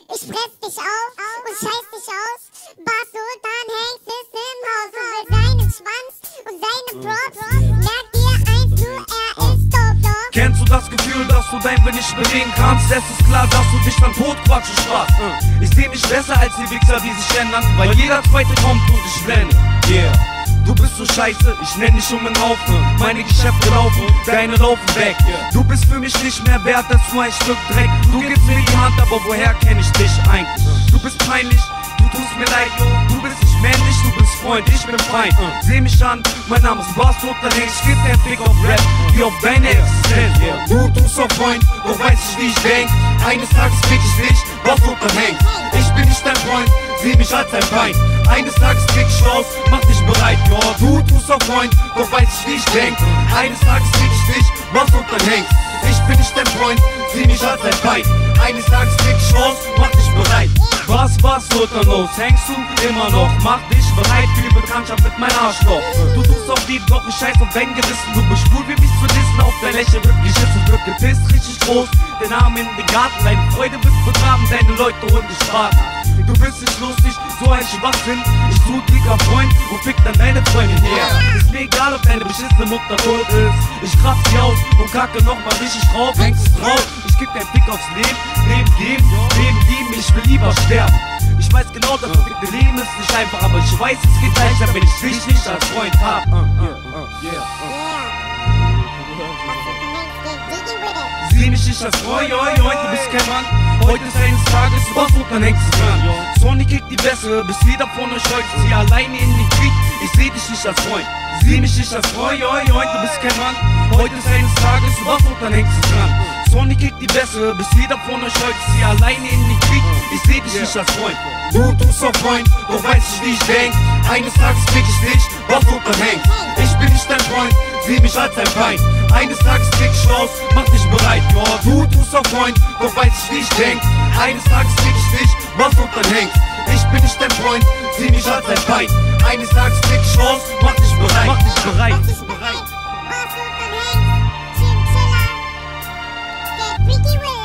Ich fress dich auf und scheiß dich aus. Sultan Hengst ist im Haus und will deinen Schwanz und seine Props. Merk dir eins, nur er ist dope. Kennst du das Gefühl, dass du dein Will nicht bewegen kannst? Es ist klar, dass du dich beim Tod quatschen sparst. Ich seh mich besser als die Wichser, die sich ändern, weil jeder Zweite kommt und ich blende. Yeah. Du bist so scheiße, ich nenn dich um den Haufen. Meine Geschäfte laufen, deine laufen weg. Du bist für mich nicht mehr wert als nur ein Stück Dreck. Du gibst mir die Hand, aber woher kenn ich dich eigentlich? Du bist peinlich, du tust mir leid. Du bist nicht männlich, du bist Freund, ich bin Feind. Seh mich an, mein Name ist Sultan Hengst. Ich geb dir einen Fick auf Rap, wie auf deine Existenz. Du tust auf Freund, doch weiß ich, wie ich denk. Eines Tages fick ich dich, Sultan Hengst. Ich bin nicht dein Freund, sieh mich als ein Feind. Eines Tages krieg ich raus, mach dich bereit, ja. Du tust auf Freund, doch weiß ich, wie ich denk. Eines Tages krieg ich dich, Sultan Hengst. Ich bin nicht dein Freund, sieh mich als ein Feind. Eines Tages krieg ich raus, mach dich bereit. Was Sultan los? Hängst du immer noch? Mach dich bereit für die Bekanntschaft mit meinem Arschloch. Du tust auf lieb, doch ich scheiß auf dein Gewissen. Du bist schwul, wie mich zu dissen. Auf dein Lächeln wird geschissen, wird gepisst, richtig groß. Den Arm in den Garten, deine Freude wird begraben, deine Leute holen dich Spaten. Du bist nicht lustig, so ein Schwachsinn. Ich tu dicker Freund und fick dann deine Freundin her. Ist mir egal, ob deine beschissene Mutter tot ist. Ich kraft sie aus und kacke nochmal richtig drauf. Hängst drauf, ich geb keinen Fick aufs Leben. Leben geben, Leben lieben, ich will lieber sterben. Ich weiß genau, das verfickte Leben ist nicht einfach, aber ich weiß, es geht leichter, wenn ich dich nicht als Freund hab. Sieh mich nicht als Freund, heute bist kein Mann. Heute ist eines Tages, Sultan Hengst ist dran. Sonny kriegt die Bessere, bis jeder von euch heute sie alleine in den Krieg. Ich seh dich nicht als Freund. Sieh mich nicht als Freund, heute bist kein Mann. Heute ist eines Tages, Sultan Hengst ist dran. Sonny kriegt die Bessere, bis jeder von euch heute sie alleine in den Krieg. Ich seh dich nicht als Freund. Du tust auf Freund, doch weiß ich, wie ich denk. Eines Tages krieg ich dich, Sultan Hengst. Ich bin nicht dein Freund, sieh mich als ein Feind. Eines Tages krieg ich raus, mach dich bereit. Ja, du tust auf Freund, doch weiß ich, wie ich denk. Eines Tages krieg ich dich, Sultan Hengst. Ich bin nicht dein Freund, sieh mich als ein Feind. Eines Tages krieg ich raus, mach dich bereit. Mach dich bereit. Sultan Hengst, Chinchilla, get freaky with it.